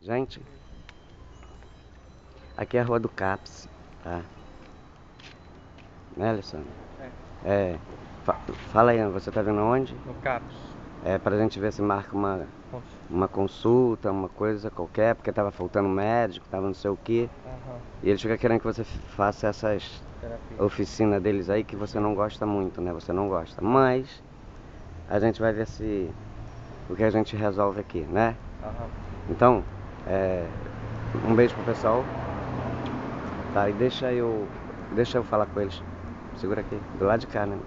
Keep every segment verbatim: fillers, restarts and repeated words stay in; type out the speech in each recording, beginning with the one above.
Gente, aqui é a rua do CAPS, tá? Né, Alessandro? É, É. Fa fala aí, você tá vendo onde? no CAPS. É pra gente ver se marca uma, Cons- uma consulta, uma coisa qualquer, porque tava faltando médico, tava não sei o que. Aham, E eles ficam querendo que você faça essas terapia. oficinas deles aí que você não gosta muito, né? Você não gosta. Mas a gente vai ver se o que a gente resolve aqui, né? Aham. Então, é, um beijo pro pessoal. Tá, e deixa eu. Deixa eu falar com eles. Segura aqui, do lado de cá, né?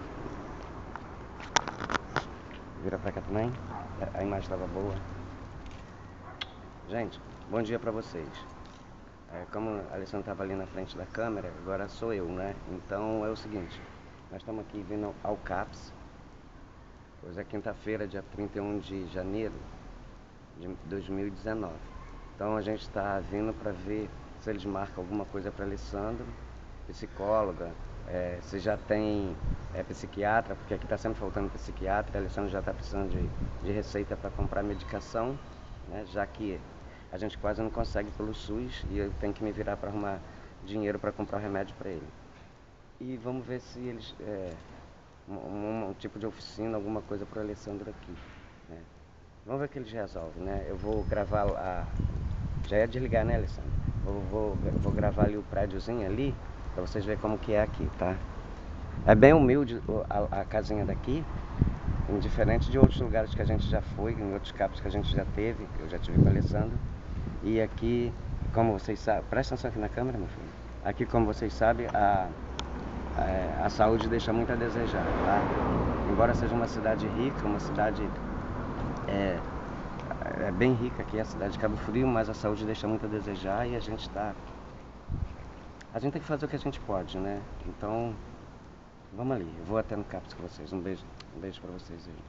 Vira pra cá também. A imagem estava boa. Gente, bom dia pra vocês. É, como a Alessandra estava ali na frente da câmera, agora sou eu, né? Então é o seguinte, nós estamos aqui vindo ao CAPS. Hoje é quinta-feira, dia trinta e um de janeiro de dois mil e dezenove. Então a gente está vindo para ver se eles marcam alguma coisa para Alessandro, psicóloga, é, se já tem é, psiquiatra, porque aqui está sempre faltando psiquiatra. A Alessandro já está precisando de, de receita para comprar medicação, né, já que a gente quase não consegue pelo SUS e eu tenho que me virar para arrumar dinheiro para comprar remédio para ele. E vamos ver se eles é, um, um, um tipo de oficina, alguma coisa para o Alessandro aqui, né? Vamos ver o que eles resolvem, né? Eu vou gravar a... Já ia desligar, né, Alessandro? Eu vou, vou gravar ali o prédiozinho ali, pra vocês verem como que é aqui, tá? É bem humilde a, a casinha daqui, indiferente de outros lugares que a gente já foi, em outros CAPs que a gente já teve, eu já tive com o Alessandro. E aqui, como vocês sabem... Presta atenção aqui na câmera, meu filho. Aqui, como vocês sabem, a, a, a saúde deixa muito a desejar, tá? Embora seja uma cidade rica, uma cidade... É, é bem rica aqui a cidade de Cabo Frio, mas a saúde deixa muito a desejar e a gente tá... A gente tem que fazer o que a gente pode, né? Então, vamos ali. Eu vou até no CAPS com vocês. Um beijo, um beijo pra vocês aí.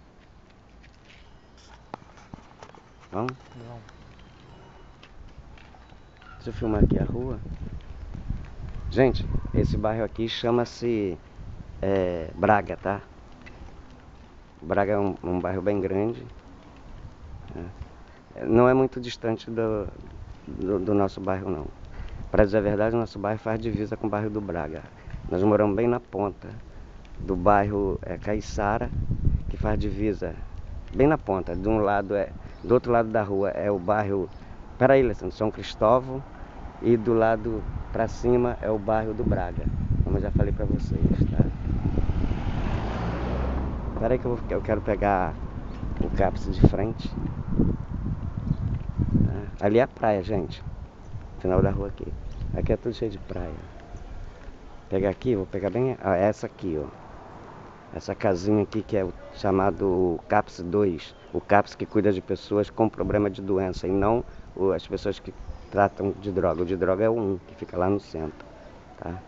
Vamos? Não. Deixa eu filmar aqui a rua. Gente, esse bairro aqui chama-se é, Braga, tá? Braga é um, um bairro bem grande, né? Não é muito distante do, do, do nosso bairro, não. Para dizer a verdade, o nosso bairro faz divisa com o bairro do Braga. Nós moramos bem na ponta do bairro é, Caiçara, que faz divisa bem na ponta. De um lado é, do outro lado da rua é o bairro, peraí, Alessandro, São Cristóvão, e do lado para cima é o bairro do Braga, como eu já falei para vocês, tá? Peraí que eu, vou, eu quero pegar o CAPS de frente. Tá? Ali é a praia, gente. Final da rua aqui. Aqui é tudo cheio de praia. Pegar aqui, vou pegar bem ah, essa aqui, ó. Essa casinha aqui que é o chamado CAPS dois. O CAPS que cuida de pessoas com problema de doença e não o, as pessoas que tratam de droga. O de droga é o um, que fica lá no centro, tá?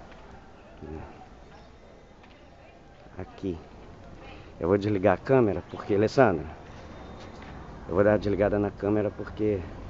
Aqui. Eu vou desligar a câmera porque, Alessandra, eu vou dar uma desligada na câmera porque